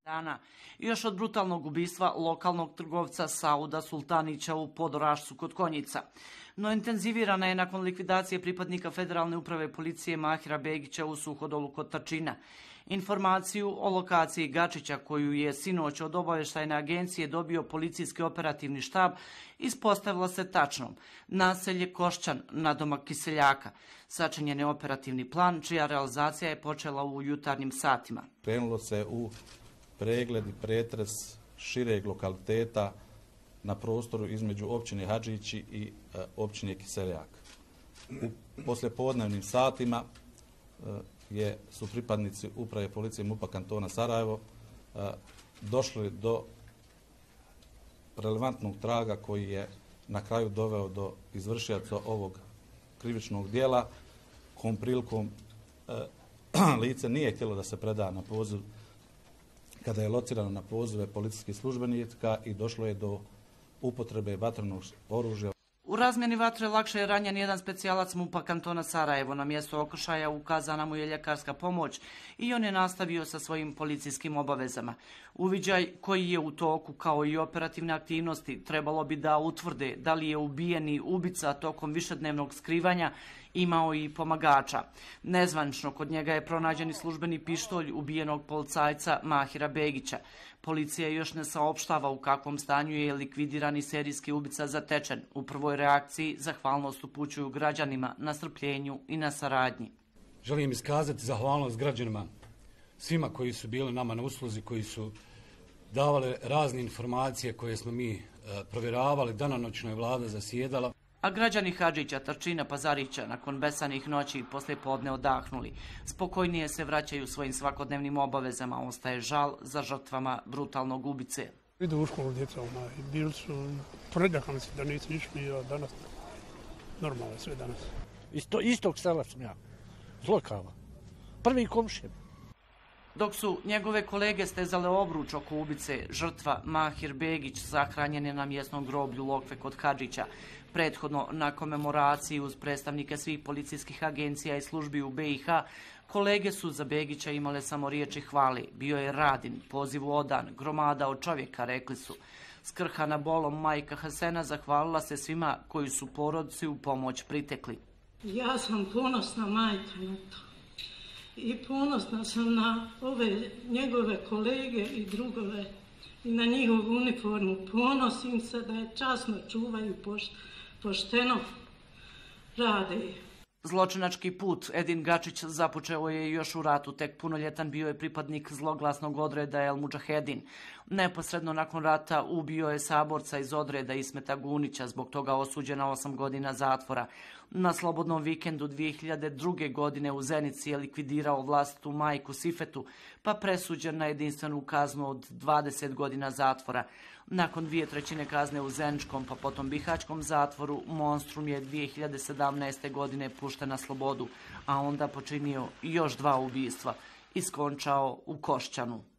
dana. Još od brutalnog ubistva lokalnog trgovca Sauda Sultanića u Podorašcu kod Konjica. No intenzivirana je nakon likvidacije pripadnika Federalne uprave policije Mahira Begića u Suhodolu kod Trčina. Informaciju o lokaciji Gačića, koju je sinoć od obavještajne agencije dobio policijski operativni štab, ispostavila se tačnom. Naselje Košćan, nadomak Kiseljaka. Sačinjen je operativni plan, čija realizacija je počela u jutarnjim satima. Krenulo se u pregled i pretres šireg lokaliteta na prostoru između općine Hadžići i općine Kiseljak. U poslijepodnevnim satima su pripadnici uprave policije MUP-a kantona Sarajevo došli do relevantnog traga koji je na kraju doveo do izvršioca ovog krivičnog djela. Kom prilikom lice nije htjelo da se preda na poziv kada je locirano na pozive policijskih službenika i došlo je do upotrebe vatrenog oružja. U razmjeni vatre lakše je ranjen jedan specijalac MUP-a kantona Sarajevo. Na mjesto okršaja ukazana mu je ljekarska pomoć i on je nastavio sa svojim policijskim obavezama. Uviđaj koji je u toku, kao i operativne aktivnosti, trebalo bi da utvrde da li je ubijeni ubica tokom višednevnog skrivanja imao i pomagača. Nezvanično kod njega je pronađen i službeni pištolj ubijenog policajca Mahira Begića. Policija još ne saopštava u kakvom stanju je likvidirani serijski ubica zatečen. U prvoj reakciji zahvalnost upućuju građanima na strpljenju i na saradnji. Želim iskazati zahvalnost građanima, svima koji su bili nama na usluzi, koji su davali razne informacije koje smo mi provjeravali. Danonoćno je vlada zasjedala. A građani Hadžića, Trčina, Pazarića nakon besanih noći poslijepodne odahnuli. Spokojnije se vraćaju svojim svakodnevnim obavezama. Ostaje žal za žrtvama brutalnog ubice. Idu u školu djeca, bili su predjakani se da nisu išli, a danas normalno je sve danas. Istog sela sam ja, Zlokava, prvi komšija. Dok su njegove kolege stezale obruč oko ubice, žrtva Mahir Begić sahranjen je na mjesnom groblju Lokve kod Hadžića. Prethodno na komemoraciji uz predstavnike svih policijskih agencija i službi u BiH, kolege su za Begića imale samo riječi hvali. Bio je radin, pozivu odan, gromada od čovjeka, rekli su. Skrhana bolom majka Hasena zahvalila se svima koji su porodci u pomoć pritekli. Ja sam ponosna majka na to. I ponosna sam na ove njegove kolege i drugove i na njihovu uniformu. Ponosim se da je časno čuvaju, pošteno rade. Zločinački put Edin Gačić započeo je još u ratu. Tek punoljetan bio je pripadnik zloglasnog odreda El Mudžahedin. Neposredno nakon rata ubio je saborca iz odreda Ismeta Gunića, zbog toga osuđen na 8 godina zatvora. Na slobodnom vikendu 2002. godine u Zenici je likvidirao vlastitu majku Sifetu, pa presuđen na jedinstvenu kaznu od 20 godina zatvora. Nakon 2/3 kazne u Zeničkom, pa potom Bihaćkom zatvoru, Monstrum je 2017. godine pušten na slobodu, a onda počinio još 2 ubistva i skončao u Košćanu.